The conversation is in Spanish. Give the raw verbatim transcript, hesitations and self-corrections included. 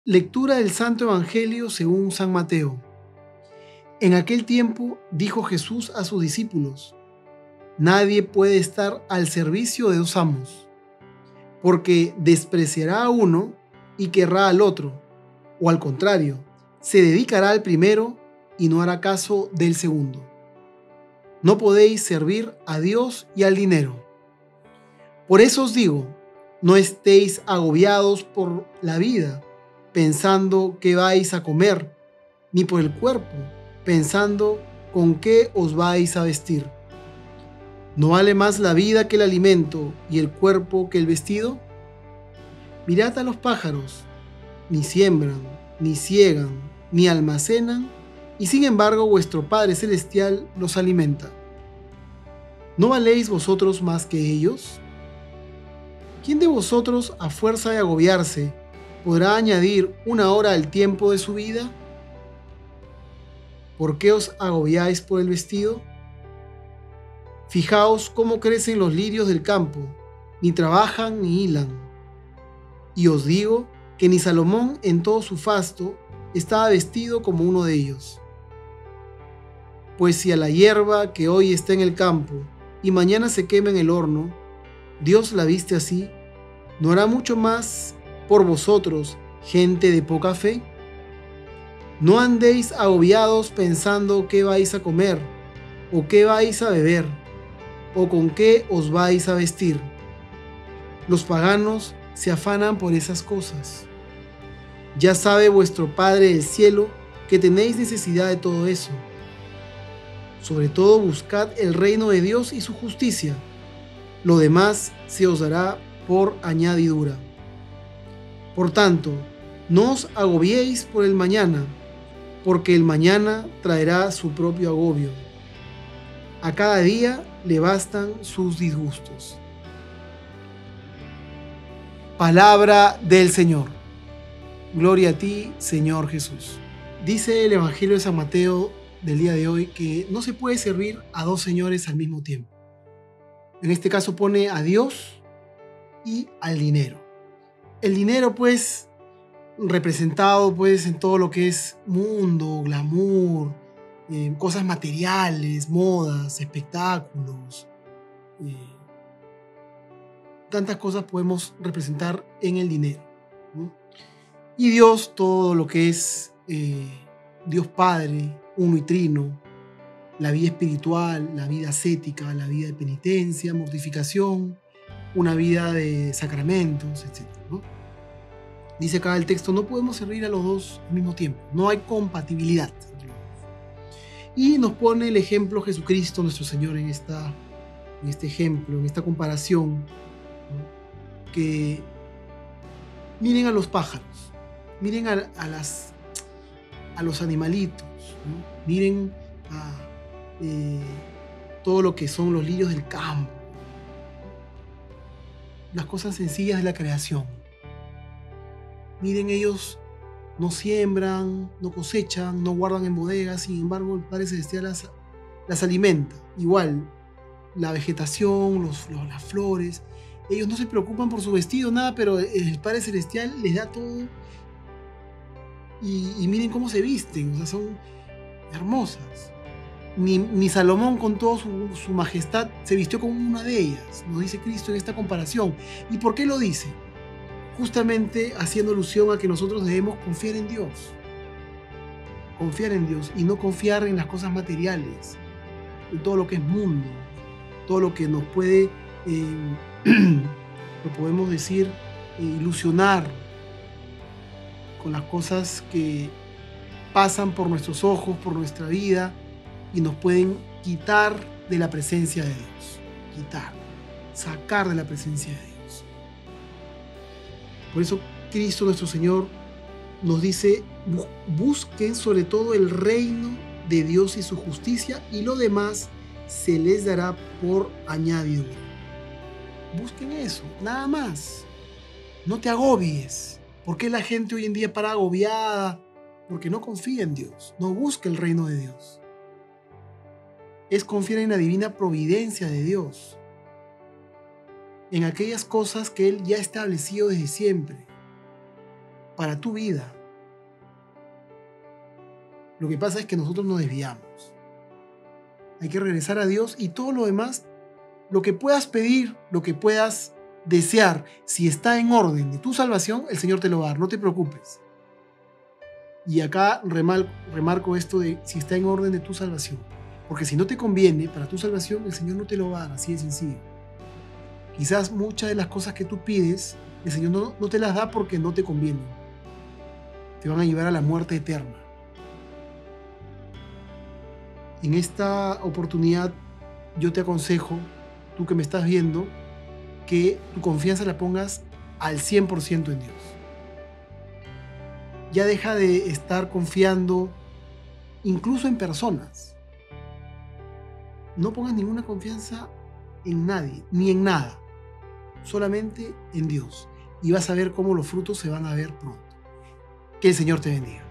Lectura del Santo Evangelio según San Mateo. En aquel tiempo dijo Jesús a sus discípulos: Nadie puede estar al servicio de dos amos, porque despreciará a uno y querrá al otro, o al contrario, se dedicará al primero y no hará caso del segundo. No podéis servir a Dios y al dinero. Por eso os digo, no estéis agobiados por la vida, pensando qué vais a comer, ni por el cuerpo, pensando con qué os vais a vestir. ¿No vale más la vida que el alimento y el cuerpo que el vestido? Mirad a los pájaros, ni siembran, ni ciegan, ni almacenan, y sin embargo vuestro Padre Celestial los alimenta. ¿No valéis vosotros más que ellos? ¿Quién de vosotros, a fuerza de agobiarse, podrá añadir una hora al tiempo de su vida? ¿Por qué os agobiáis por el vestido? Fijaos cómo crecen los lirios del campo, ni trabajan ni hilan. Y os digo que ni Salomón en todo su fasto estaba vestido como uno de ellos. Pues si a la hierba que hoy está en el campo y mañana se quema en el horno, Dios la viste así, ¿no hará mucho más por vosotros, gente de poca fe? No andéis agobiados pensando qué vais a comer, o qué vais a beber, o con qué os vais a vestir. Los paganos se afanan por esas cosas. Ya sabe vuestro Padre del cielo que tenéis necesidad de todo eso. Sobre todo buscad el reino de Dios y su justicia. Lo demás se os dará por añadidura. Por tanto, no os agobiéis por el mañana, porque el mañana traerá su propio agobio. A cada día le bastan sus disgustos. Palabra del Señor. Gloria a ti, Señor Jesús. Dice el Evangelio de San Mateo del día de hoy que no se puede servir a dos señores al mismo tiempo. En este caso pone a Dios y al dinero. El dinero, pues, representado pues en todo lo que es mundo, glamour, eh, cosas materiales, modas, espectáculos. Eh, tantas cosas podemos representar en el dinero, ¿no? Y Dios, todo lo que es eh, Dios Padre, uno y trino, la vida espiritual, la vida ascética, la vida de penitencia, mortificación, una vida de sacramentos, etcétera, ¿no? Dice acá el texto, no podemos servir a los dos al mismo tiempo, no hay compatibilidad entre los dos. Y nos pone el ejemplo Jesucristo, nuestro Señor, en, esta, en este ejemplo, en esta comparación, ¿no? Que miren a los pájaros, miren a, a, las, a los animalitos, ¿no? Miren a eh, todo lo que son los lirios del campo, las cosas sencillas de la creación. Miren, ellos no siembran, no cosechan, no guardan en bodegas, sin embargo el Padre Celestial las, las alimenta. Igual, la vegetación, los, los, las flores, ellos no se preocupan por su vestido, nada, pero el Padre Celestial les da todo. Y, y miren cómo se visten, o sea, son hermosas. Ni, ni Salomón con toda su, su majestad se vistió como una de ellas, nos dice Cristo en esta comparación. ¿Y por qué lo dice? Justamente haciendo alusión a que nosotros debemos confiar en Dios. Confiar en Dios y no confiar en las cosas materiales, en todo lo que es mundo, todo lo que nos puede, eh, lo podemos decir, eh, ilusionar con las cosas que pasan por nuestros ojos, por nuestra vida y nos pueden quitar de la presencia de Dios. Quitar, sacar de la presencia de Dios. Por eso Cristo nuestro Señor nos dice, busquen sobre todo el reino de Dios y su justicia y lo demás se les dará por añadidura. Busquen eso, nada más. No te agobies. ¿Por qué la gente hoy en día para agobiada? Porque no confía en Dios, no busca el reino de Dios. Es confiar en la divina providencia de Dios, en aquellas cosas que Él ya ha establecido desde siempre, para tu vida. Lo que pasa es que nosotros nos desviamos. Hay que regresar a Dios y todo lo demás, lo que puedas pedir, lo que puedas desear, si está en orden de tu salvación, el Señor te lo va a dar, no te preocupes. Y acá remarco, remarco esto de si está en orden de tu salvación. Porque si no te conviene para tu salvación, el Señor no te lo va a dar, así de sencillo. Quizás muchas de las cosas que tú pides, el Señor no, no te las da porque no te convienen. Te van a llevar a la muerte eterna. En esta oportunidad yo te aconsejo, tú que me estás viendo, que tu confianza la pongas al cien por ciento en Dios. Ya deja de estar confiando incluso en personas. No pongas ninguna confianza en nadie, ni en nada. Solamente en Dios. Y vas a ver cómo los frutos se van a ver pronto. Que el Señor te bendiga.